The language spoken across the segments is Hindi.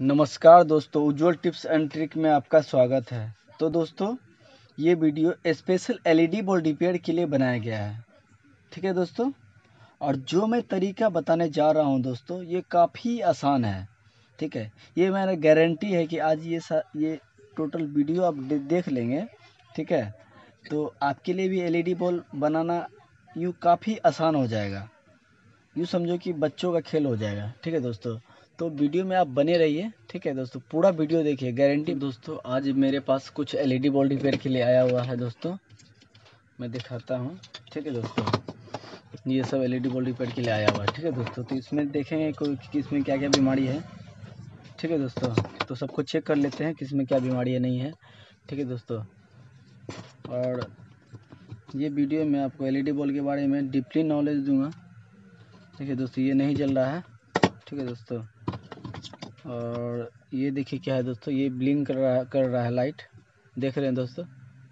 नमस्कार दोस्तों, उज्ज्वल टिप्स एंड ट्रिक में आपका स्वागत है। तो दोस्तों, ये video special LED bulb repair के लिए बनाया गया है। ठीक है दोस्तों, और जो मैं तरीका बताने जा रहा हूँ दोस्तों, ये काफ़ी आसान है। ठीक है, ये मेरा गारंटी है कि आज ये टोटल वीडियो आप देख लेंगे। ठीक है, तो आपके लिए भी एलईडी बल्ब बनाना यूँ काफ़ी आसान हो जाएगा। यूँ समझो कि बच्चों का खेल हो जाएगा। ठीक है दोस्तों, तो वीडियो में आप बने रहिए। ठीक है दोस्तों, पूरा वीडियो देखिए, गारंटी। दोस्तों, आज मेरे पास कुछ एलईडी बल्ब रिपेयर के लिए आया हुआ है दोस्तों, मैं दिखाता हूँ। ठीक है दोस्तों, ये सब एलईडी बल्ब रिपेयर के लिए आया हुआ है। ठीक है दोस्तों, तो इसमें देखेंगे कि इसमें क्या क्या बीमारी है। ठीक है दोस्तों, तो सबको चेक कर लेते हैं कि इसमें क्या बीमारी है नहीं है। ठीक है दोस्तों, और ये वीडियो में आपको एलईडी बल्ब के बारे में डीपली नॉलेज दूंगा। ठीक है दोस्तों, ये नहीं जल रहा है। ठीक है दोस्तों, और ये देखिए क्या है दोस्तों, ये ब्लिंक कर रहा है लाइट, देख रहे हैं दोस्तों।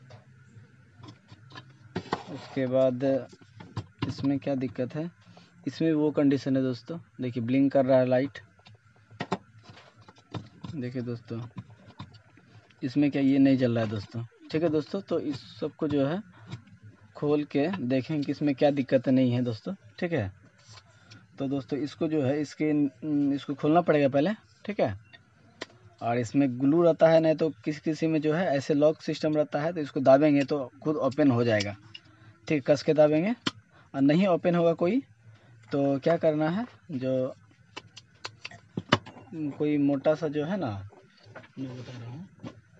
उसके बाद इसमें क्या दिक्कत है, इसमें वो कंडीशन है दोस्तों, देखिए ब्लिंक कर रहा है लाइट। देखिए दोस्तों, इसमें क्या, ये नहीं जल रहा है दोस्तों। ठीक है दोस्तों, तो इस सब को जो है खोल के देखें कि इसमें क्या दिक्कत नहीं है दोस्तों। ठीक है, तो दोस्तों इसको जो है इसको खोलना पड़ेगा पहले। ठीक है, और इसमें ग्लू रहता है, नहीं तो किसी में जो है ऐसे लॉक सिस्टम रहता है, तो इसको दाबेंगे तो खुद ओपन हो जाएगा। ठीक, कस के दाबेंगे, और नहीं ओपन होगा कोई तो क्या करना है, जो कोई मोटा सा जो है ना, मैं बता रहा हूँ,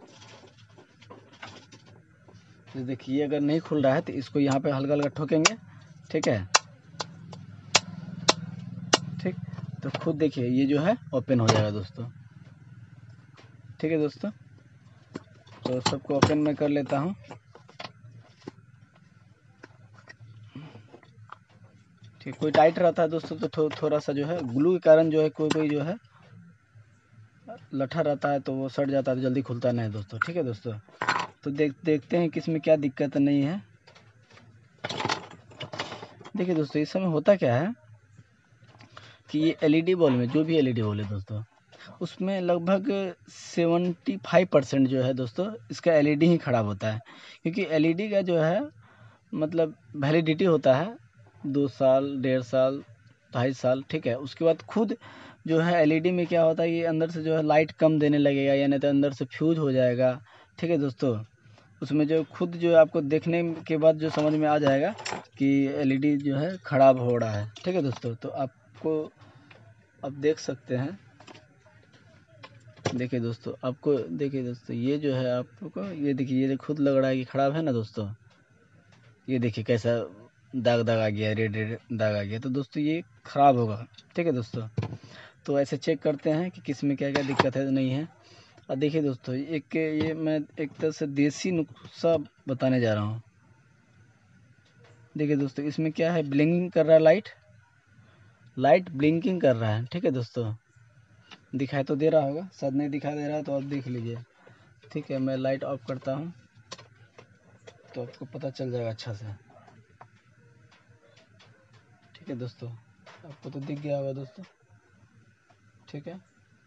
तो देखिए अगर नहीं खुल रहा है तो इसको यहाँ पे हल्का हल्का ठोकेंगे। ठीक है, ठीक, तो खुद देखिए ये जो है ओपन हो जाएगा दोस्तों। ठीक है दोस्तों, तो सबको ओपन में कर लेता हूँ। ठीक, कोई टाइट रहता है दोस्तों तो थोड़ा सा जो है ग्लू के कारण जो है कोई जो है लठा रहता है तो वो सट जाता है, तो जल्दी खुलता नहीं है दोस्तों। ठीक है दोस्तों, तो देखते हैं कि इसमें क्या दिक्कत नहीं है। देखिए दोस्तों, इस समय होता क्या है कि ये एलईडी बल्ब में, जो भी एलईडी बल्ब है दोस्तों, उसमें लगभग 75% जो है दोस्तों, इसका एलईडी ही ख़राब होता है। क्योंकि एलईडी का जो है मतलब वैलिडिटी होता है 2 साल, 1.5 साल, 2.5 साल। ठीक है, उसके बाद खुद जो है एलईडी में क्या होता है, ये अंदर से जो है लाइट कम देने लगेगा, या नहीं तो अंदर से फ्यूज हो जाएगा। ठीक है दोस्तों, उसमें जो खुद जो है आपको देखने के बाद जो समझ में आ जाएगा कि एलईडी जो है ख़राब हो रहा है। ठीक है दोस्तों, तो आपको आप देख सकते हैं। देखिए दोस्तों, आपको देखिए दोस्तों, ये जो है आपको ये देखिए, ये खुद लग रहा है कि ख़राब है ना दोस्तों। ये देखिए कैसा दाग दाग आ गया, रेड रेड दाग आ गया, तो दोस्तों ये ख़राब होगा। ठीक है दोस्तों, तो ऐसे चेक करते हैं कि किस में क्या क्या दिक्कत है नहीं है। और देखिए दोस्तों, ये मैं एक तरह से देसी नुस्खा बताने जा रहा हूँ। देखिए दोस्तों, इसमें क्या है, ब्लिंकिंग कर रहा है लाइट ब्लिंकिंग कर रहा है। ठीक है दोस्तों, दिखाई तो दे रहा होगा, शायद नहीं दिखाई दे रहा है तो आप देख लीजिए। ठीक है, मैं लाइट ऑफ करता हूँ तो आपको पता चल जाएगा अच्छा से। ठीक है दोस्तों, आपको तो दिख गया होगा दोस्तों। ठीक है,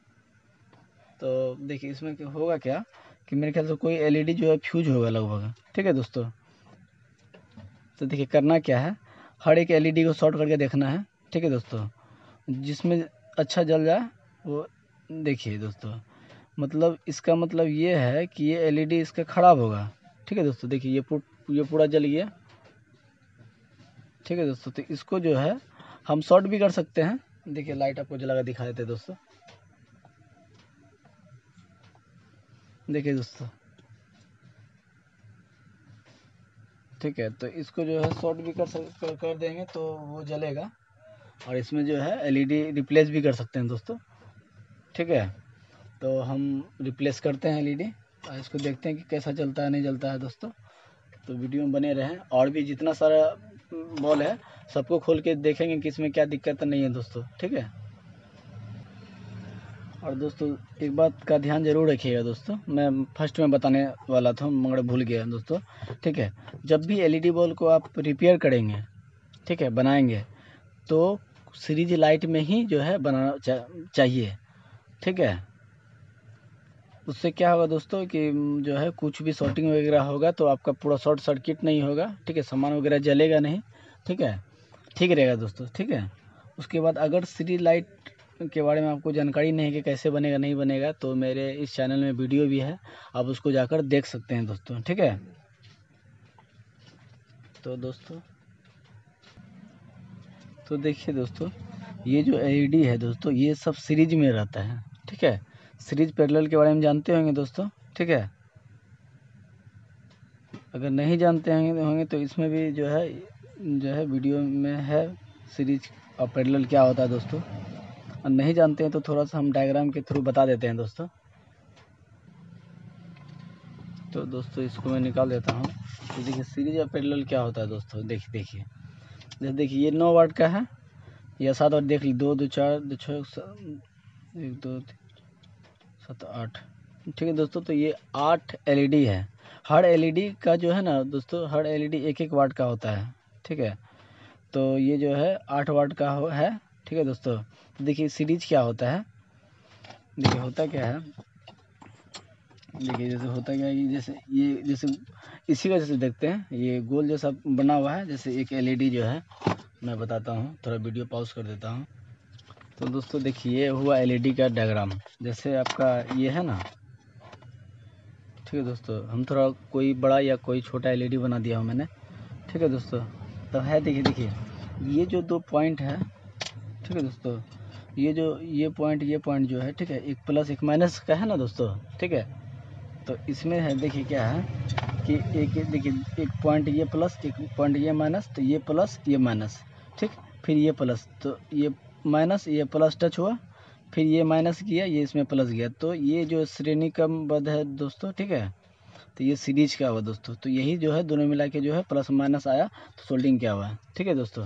तो देखिए इसमें क्या होगा, क्या कि मेरे ख्याल से कोई एलईडी जो है फ्यूज होगा लगभग। ठीक है दोस्तों, तो देखिए करना क्या है, हर एक एलईडी को शॉर्ट करके देखना है। ठीक है दोस्तों, जिसमें अच्छा जल जाए वो देखिए दोस्तों, मतलब इसका मतलब ये है कि ये एलईडी इसका ख़राब होगा। ठीक है दोस्तों, देखिए ये पूरा जल गया। ठीक है दोस्तों, तो इसको जो है हम शॉर्ट भी कर सकते हैं। देखिए लाइट आपको जला कर दिखा देते हैं दोस्तों। देखिए दोस्तों, ठीक है, तो इसको जो है शॉर्ट भी कर देंगे तो वो जलेगा, और इसमें जो है एलईडी रिप्लेस भी कर सकते हैं दोस्तों। ठीक है, तो हम रिप्लेस करते हैं एलईडी, और इसको देखते हैं कि कैसा चलता है नहीं जलता है दोस्तों। तो वीडियो में बने रहें, और भी जितना सारा बॉल है सबको खोल के देखेंगे कि इसमें क्या दिक्कत नहीं है दोस्तों। ठीक है, और दोस्तों एक बात का ध्यान ज़रूर रखिएगा दोस्तों, मैं फर्स्ट में बताने वाला था मगर भूल गया दोस्तों। ठीक है, जब भी एलईडी बल्ब को आप रिपेयर करेंगे, ठीक है, बनाएंगे, तो सीरीज लाइट में ही जो है बनाना चाहिए। ठीक है, उससे क्या होगा दोस्तों कि जो है कुछ भी शॉर्टिंग वगैरह होगा तो आपका पूरा शॉर्ट सर्किट नहीं होगा, ठीक है, सामान वगैरह जलेगा नहीं, ठीक है, ठीक रहेगा दोस्तों, ठीक है। उसके बाद अगर सीरीज लाइट के बारे में आपको जानकारी नहीं है कि कैसे बनेगा नहीं बनेगा, तो मेरे इस चैनल में वीडियो भी है, आप उसको जाकर देख सकते हैं दोस्तों, ठीक है। तो दोस्तों तो देखिए दोस्तों, ये जो एलईडी है दोस्तों, ये सब सीरीज में रहता है, ठीक है। सीरीज पैरेलल के बारे में जानते होंगे दोस्तों, ठीक है। अगर नहीं जानते होंगे तो इसमें भी जो है वीडियो में है सीरीज और पैरेलल क्या होता है दोस्तों। और नहीं जानते हैं तो थोड़ा सा हम डायग्राम के थ्रू बता देते हैं दोस्तों। तो दोस्तों इसको मैं निकाल देता हूँ। तो देखिए सीरीज और पैरेलल क्या होता है दोस्तों, देखिए जैसे देखिए ये 9 वाट का है या 7 वाट, देख ली 2 2 4 2 6 1 2 3 7 8, ठीक है दोस्तों। तो ये 8 एलईडी है। हर एलईडी का जो है ना दोस्तों, हर एलईडी 1 वाट का होता है, ठीक है। तो ये जो है 8 वाट का है, ठीक है दोस्तों। देखिए सीरीज क्या होता है, देखिए होता क्या है, देखिए जैसे होता क्या है कि जैसे इसी का जैसे देखते हैं, ये गोल जैसा बना हुआ है, जैसे एक एलईडी जो है, मैं बताता हूँ, थोड़ा वीडियो पॉज कर देता हूँ। तो दोस्तों देखिए ये हुआ एलईडी का डायग्राम, जैसे आपका ये है ना, ठीक है दोस्तों। हम थोड़ा कोई बड़ा या कोई छोटा एलईडी बना दिया हूँ मैंने, ठीक है दोस्तों। तो है देखिए ये जो 2 पॉइंट है, ठीक है दोस्तों, ये पॉइंट जो है, ठीक है, एक प्लस एक माइनस का है ना दोस्तों, ठीक है। तो इसमें है देखिए क्या है कि देखिए एक पॉइंट ये प्लस, एक पॉइंट ये माइनस, तो ये प्लस ये माइनस, ठीक, फिर ये प्लस, तो ये माइनस ये प्लस टच हुआ, फिर ये माइनस किया, ये इसमें प्लस गया, तो ये जो श्रेणी क्रमबद्ध है दोस्तों, ठीक है। तो ये सीरीज क्या हुआ दोस्तों, तो यही जो है दोनों मिला के जो है प्लस माइनस आया, तो सोल्डिंग क्या हुआ, ठीक है दोस्तों।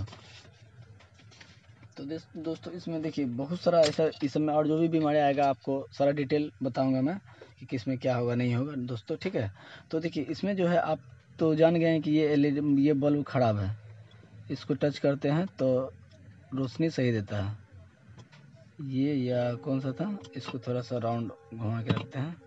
तो दोस्तों इसमें देखिए बहुत सारा ऐसा, इस समय और जो भी बीमारी आएगा आपको सारा डिटेल बताऊंगा मैं कि किस में क्या होगा नहीं होगा दोस्तों, ठीक है। तो देखिए इसमें जो है आप तो जान गए हैं कि ये एलईडी, ये बल्ब ख़राब है, इसको टच करते हैं तो रोशनी सही देता है। ये या कौन सा था, इसको थोड़ा सा राउंड घुमा के रखते हैं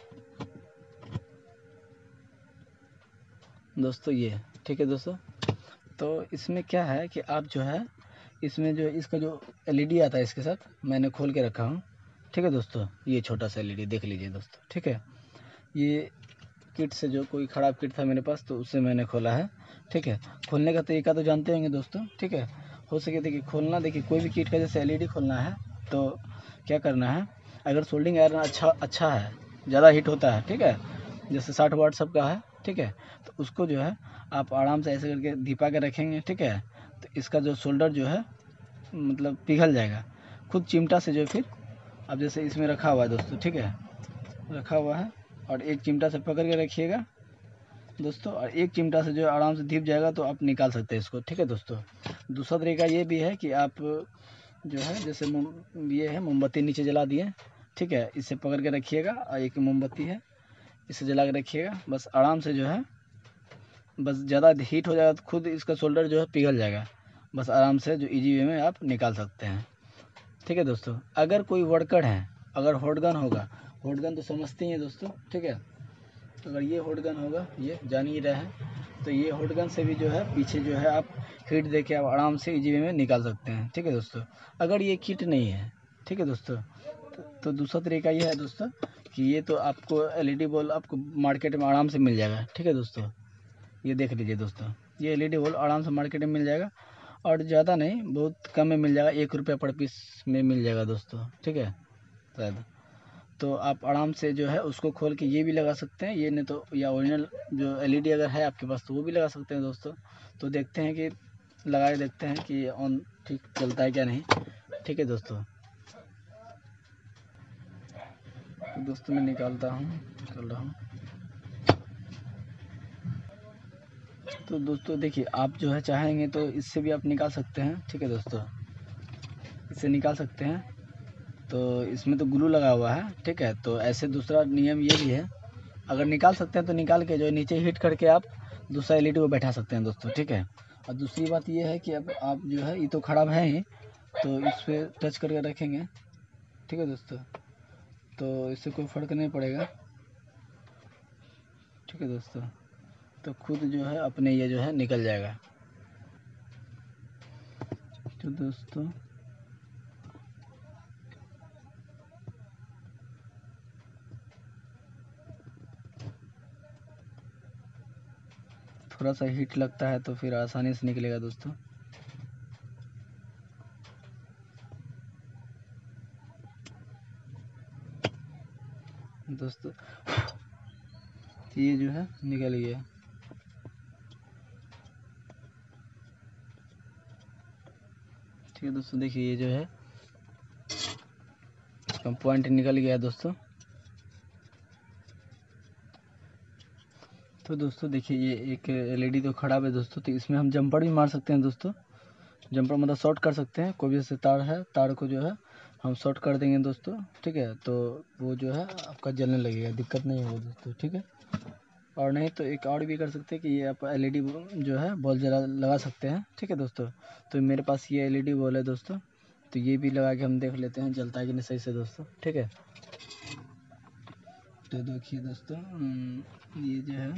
दोस्तों, ये ठीक है दोस्तों। तो इसमें क्या है कि आप जो है इसमें जो इसका जो एलईडी आता है इसके साथ मैंने खोल के रखा हूँ, ठीक है दोस्तों। ये छोटा सा एलईडी देख लीजिए दोस्तों, ठीक है। ये किट से जो कोई ख़राब किट था मेरे पास तो उससे मैंने खोला है, ठीक है। खोलने का तरीका तो जानते होंगे दोस्तों, ठीक है। हो सके देखिए खोलना, देखिए कोई भी किट का जैसे एलईडी खोलना है तो क्या करना है, अगर सोल्डिंग आयरन अच्छा है, ज़्यादा हीट होता है, ठीक है, जैसे 60 वाट सबका है, ठीक है, तो उसको जो है आप आराम से ऐसे करके धिपा के रखेंगे, ठीक है। तो इसका जो शोल्डर जो है मतलब पिघल जाएगा खुद चिमटा से, जो फिर अब जैसे इसमें रखा हुआ है दोस्तों, ठीक है, रखा हुआ है, और एक चिमटा से पकड़ के रखिएगा दोस्तों, और एक चिमटा से जो आराम से धिप जाएगा तो आप निकाल सकते हैं इसको, ठीक है दोस्तों। दूसरा तरीका ये भी है कि आप जो है जैसे ये है मोमबत्ती नीचे जला दिए, ठीक है, इसे पकड़ के रखिएगा, और एक मोमबत्ती है इसे जला के रखिएगा, बस आराम से जो है, बस ज़्यादा हीट हो जाएगा तो खुद इसका शोल्डर जो है पिघल जाएगा, बस आराम से जो इजी वे में आप निकाल सकते हैं, ठीक है दोस्तों। अगर कोई वर्कर है, अगर हॉटगन होगा, हॉटगन तो समझते ही हैं दोस्तों, ठीक है। अगर ये हॉटगन होगा, ये जान ही रहे हैं, तो ये हॉटगन से भी जो है पीछे जो है आप हीट दे के आप आराम से इजी वे में निकाल सकते हैं, ठीक है दोस्तों। अगर ये किट नहीं है, ठीक है दोस्तों, तो दूसरा तरीका ये है दोस्तों कि ये तो आपको एलईडी बल्ब आपको मार्केट में आराम से मिल जाएगा, ठीक है दोस्तों। ये देख लीजिए दोस्तों, ये एलईडी बल्ब आराम से मार्केट में मिल जाएगा, और ज़्यादा नहीं बहुत कम में मिल जाएगा, 1 रुपया पर पीस में मिल जाएगा दोस्तों, ठीक है शायद। तो आप आराम से जो है उसको खोल के ये भी लगा सकते हैं, ये नहीं तो या ओरिजिनल जो एलईडी अगर है आपके पास तो वो भी लगा सकते हैं दोस्तों। तो देखते हैं कि लगा के देखते हैं कि ऑन ठीक चलता है क्या नहीं, ठीक है दोस्तों। तो दोस्तों मैं निकाल रहा हूँ। तो दोस्तों देखिए आप जो है चाहेंगे तो इससे भी आप निकाल सकते हैं, ठीक है दोस्तों, इससे निकाल सकते हैं। तो इसमें तो ग्लू लगा हुआ है, ठीक है। तो ऐसे दूसरा नियम ये भी है, अगर निकाल सकते हैं तो निकाल के जो है नीचे हीट करके आप दूसरा एलईडी को बैठा सकते हैं दोस्तों, ठीक है। और दूसरी बात ये है कि अब आप जो है ये तो ख़राब है ही, तो इस पर टच करके रखेंगे, ठीक है दोस्तों, तो इससे कोई फ़र्क नहीं पड़ेगा, ठीक है दोस्तों। तो खुद जो है अपने ये जो है निकल जाएगा। तो दोस्तों थोड़ा सा हीट लगता है तो फिर आसानी से निकलेगा दोस्तों। दोस्तों ये जो है निकल गया। ठीक है दोस्तों, देखिए ये जो है पॉइंट निकल गया दोस्तों। तो दोस्तों देखिए ये एक एलईडी तो खराब है दोस्तों, तो इसमें हम जंपर भी मार सकते हैं दोस्तों। जंपर मतलब शॉर्ट कर सकते हैं, कोई भी ऐसे तार है, तार को जो है हम शॉर्ट कर देंगे दोस्तों, ठीक है। तो वो जो है आपका जलने लगेगा, दिक्कत नहीं होगा दोस्तों, ठीक है। और नहीं तो एक और भी कर सकते हैं कि ये आप एलईडी जो है बॉल जला लगा सकते हैं, ठीक है दोस्तों। तो मेरे पास ये एलईडी बॉल है दोस्तों, तो ये भी लगा के हम देख लेते हैं जलता है कि नहीं सही से दोस्तों, ठीक है। तो देखिए दोस्तों ये जो है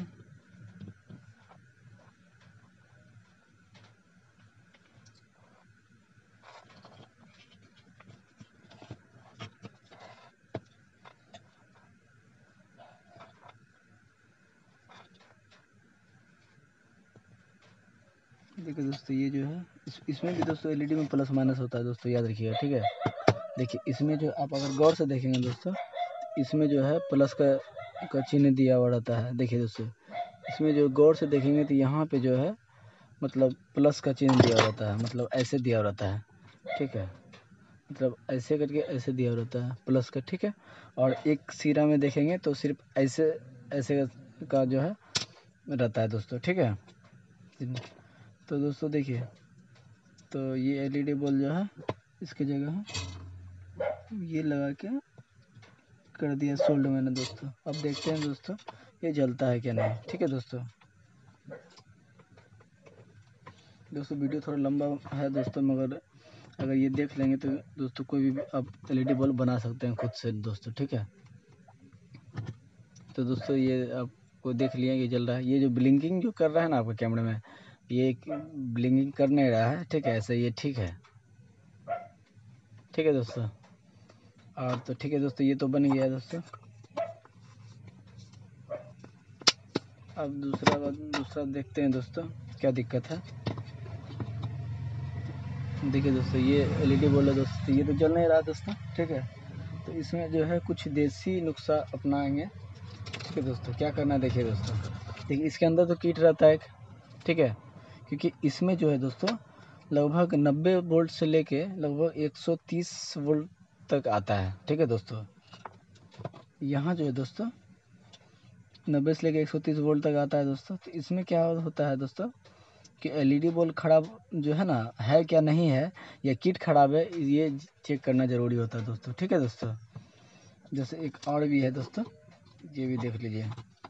देखिए दोस्तों ये जो है इसमें भी दोस्तों एलईडी में प्लस माइनस होता है दोस्तों, याद रखिएगा, ठीक है। देखिए इसमें जो आप अगर गौर से देखेंगे दोस्तों, इसमें जो है प्लस का चिन्ह दिया हुआ रहता है। देखिए दोस्तों इसमें जो गौर से देखेंगे तो यहाँ पे जो है मतलब प्लस का चिन्ह दिया हुआ रहता है, मतलब ऐसे दिया हुआ रहता है, ठीक है। मतलब ऐसे करके ऐसे दिया हुआ रहता है प्लस का, ठीक है। और एक सिरा में देखेंगे तो सिर्फ ऐसे ऐसे का जो है रहता है दोस्तों, ठीक है। तो दोस्तों देखिए, तो ये एलईडी बल्ब जो है इसकी जगह ये लगा के कर दिया सोल्ड मैंने दोस्तों। अब देखते हैं दोस्तों ये जलता है क्या नहीं, ठीक है दोस्तों। दोस्तों वीडियो थोड़ा लंबा है दोस्तों, मगर अगर ये देख लेंगे तो दोस्तों कोई भी आप एलईडी बल्ब बना सकते हैं खुद से दोस्तों, ठीक है। तो दोस्तों ये आपको देख लिया कि जल रहा है। ये जो ब्लिंकिंग जो कर रहा है ना आपके कैमरे में, ये ब्लिंकिंग कर नहीं रहा है, ठीक है। ऐसे ये ठीक है, ठीक है दोस्तों। और तो ठीक है दोस्तों, ये तो बन गया दोस्तों। अब दूसरा देखते हैं दोस्तों क्या दिक्कत है। देखिए दोस्तों ये एलईडी बल्ब है दोस्तों, ये तो जल नहीं रहा दोस्तों, ठीक है। तो इसमें जो है कुछ देसी नुस्खा अपनाएंगे, ठीक है दोस्तों। क्या करना है देखिए दोस्तों, देखिए इसके अंदर तो किट रहता है एक, ठीक है। क्योंकि इसमें जो है दोस्तों लगभग 90 वोल्ट से लेके लगभग 130 वोल्ट तक आता है, ठीक है दोस्तों। यहाँ जो है दोस्तों 90 से लेके 130 वोल्ट तक आता है दोस्तों। तो इसमें क्या होता है दोस्तों कि एलईडी बल्ब खराब जो है ना है क्या नहीं है, या किट खराब है, ये चेक करना ज़रूरी होता है दोस्तों, ठीक है दोस्तों। जैसे एक और भी है दोस्तों, ये भी देख लीजिए,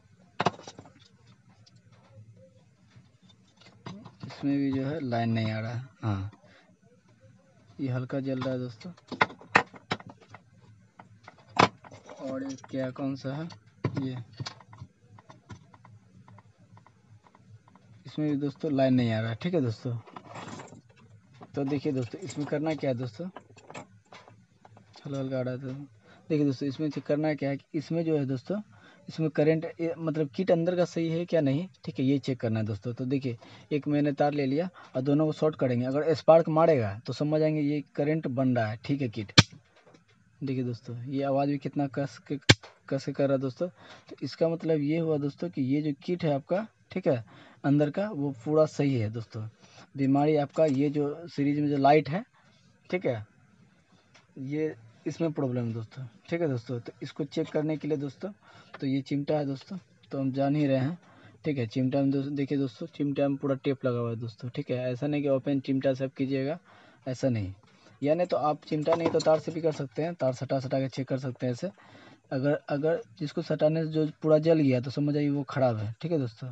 इसमें भी जो है लाइन नहीं आ रहा है। हाँ ये हल्का जल रहा है दोस्तों। और ये क्या कौन सा है ये, इसमें भी दोस्तों लाइन नहीं आ रहा है, ठीक है दोस्तों। तो देखिए दोस्तों इसमें करना क्या है दोस्तों, हल्का हल्का आ रहा है तो देखिए दोस्तों इसमें चेक करना क्या है कि इसमें जो है दोस्तों इसमें करंट मतलब किट अंदर का सही है क्या नहीं, ठीक है, ये चेक करना है दोस्तों। तो देखिए एक मैंने तार ले लिया और दोनों को शॉर्ट करेंगे, अगर स्पार्क मारेगा तो समझ आएंगे ये करंट बन रहा है, ठीक है किट। देखिए दोस्तों ये आवाज़ भी कितना कस के कर रहा है दोस्तों। तो इसका मतलब ये हुआ दोस्तों कि ये जो किट है आपका, ठीक है, अंदर का वो पूरा सही है दोस्तों। बीमारी आपका ये जो सीरीज में जो लाइट है, ठीक है, ये इसमें प्रॉब्लम है दोस्तों, ठीक है दोस्तों। तो इसको चेक करने के लिए दोस्तों तो ये चिमटा है दोस्तों, तो हम जान ही रहे हैं, ठीक है। चिमटा में दोस्तों देखिए दोस्तों चिमटा में पूरा टेप लगा हुआ है दोस्तों, ठीक है। ऐसा नहीं कि ओपन चिमटा से आप कीजिएगा, ऐसा नहीं। यानी तो आप चिमटा नहीं तो तार से भी कर सकते हैं, तार सटा के चेक कर सकते हैं ऐसे। अगर अगर जिसको सटाने से जो पूरा जल गया तो समझ आइए वो ख़राब है, ठीक है दोस्तों।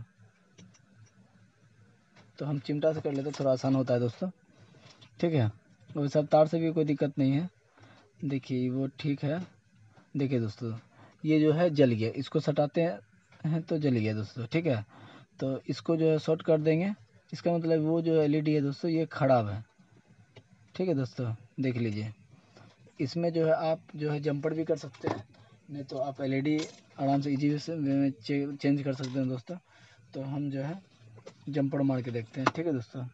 तो हम चिमटा से कर लेते थोड़ा आसान होता है दोस्तों, ठीक है। और सब तार से भी कोई दिक्कत नहीं है। देखिए वो ठीक है, देखिए दोस्तों, ये जो है जल गया, इसको सटाते हैं तो जल गया दोस्तों। ठीक है, तो इसको जो है शॉर्ट कर देंगे, इसका मतलब वो जो एलईडी है दोस्तों ये ख़राब है। ठीक है दोस्तों, देख लीजिए, इसमें जो है आप जो है जंपर भी कर सकते हैं, नहीं तो आप एलईडी आराम से इजी से चेंज कर सकते हैं दोस्तों। तो हम जो है जंपर मार के देखते हैं। ठीक है दोस्तों,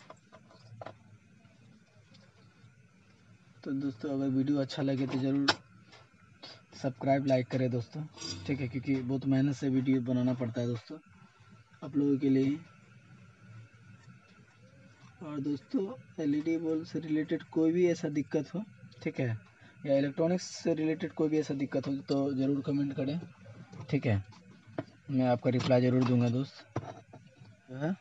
तो दोस्तों अगर वीडियो अच्छा लगे तो ज़रूर सब्सक्राइब लाइक करें दोस्तों। ठीक है, क्योंकि बहुत मेहनत से वीडियो बनाना पड़ता है दोस्तों आप लोगों के लिए। और दोस्तों एलईडी बल्ब से रिलेटेड कोई भी ऐसा दिक्कत हो, ठीक है, या इलेक्ट्रॉनिक्स से रिलेटेड कोई भी ऐसा दिक्कत हो तो ज़रूर कमेंट करें। ठीक है, मैं आपका रिप्लाई ज़रूर दूंगा दोस्त। जो है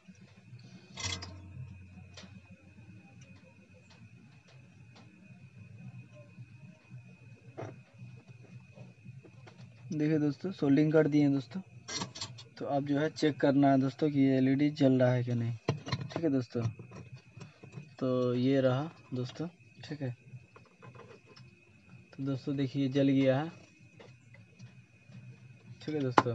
देखिए दोस्तों, सोल्डिंग कर दिए हैं दोस्तों। तो आप जो है चेक करना है दोस्तों कि ये एलईडी जल रहा है कि नहीं। ठीक है दोस्तों, तो ये रहा दोस्तों। ठीक है, तो दोस्तों देखिए जल गया है। ठीक है दोस्तों,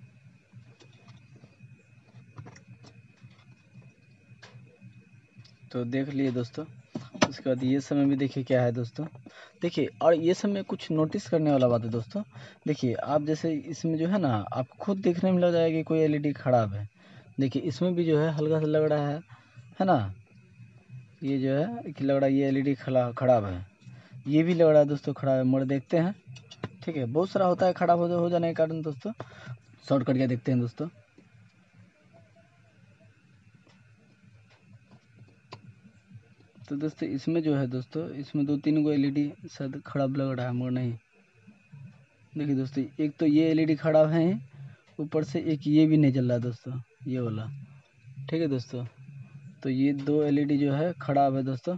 तो देख लिए दोस्तों। उसके बाद ये समय भी देखिए क्या है दोस्तों। देखिए, और ये समय कुछ नोटिस करने वाला बात है दोस्तों। देखिए आप जैसे इसमें जो है ना, आपको खुद देखने में लग जाएगा कि कोई एलईडी ख़राब है। देखिए इसमें भी जो है हल्का सा लग रहा है ना, ये जो है कि लग रहा है ये एलईडी ख़राब है। ये भी लग रहा है दोस्तों ख़राब है, मगर देखते हैं। ठीक है, बहुत सारा होता है ख़राब हो जाने के कारण दोस्तों। शॉर्ट करके देखते हैं दोस्तों। तो दोस्तों इसमें जो है दोस्तों, इसमें 2-3 गो एलईडी शायद ख़राब लग रहा है, मगर नहीं। देखिए दोस्तों, एक तो ये एलईडी ख़राब है, ऊपर से एक ये भी नहीं जल रहा दोस्तों, ये वाला। ठीक है दोस्तों, तो ये 2 एलईडी जो है ख़राब है दोस्तों।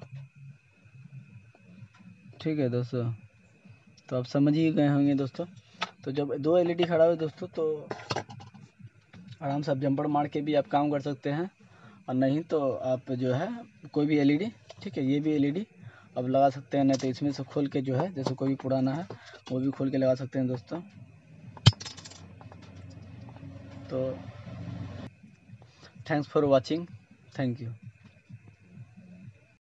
ठीक है दोस्तों, तो आप समझ ही गए होंगे दोस्तों। तो जब 2 एलईडी ख़राब है दोस्तों, तो आराम से आप जंपर मार के भी आप काम कर सकते हैं, और नहीं तो आप जो है कोई भी एलईडी, ठीक है, ये भी एलईडी अब लगा सकते हैं, नहीं तो इसमें से खोल के जो है, जैसे कोई भी पुराना है वो भी खोल के लगा सकते हैं दोस्तों। तो thanks for watching, thank you.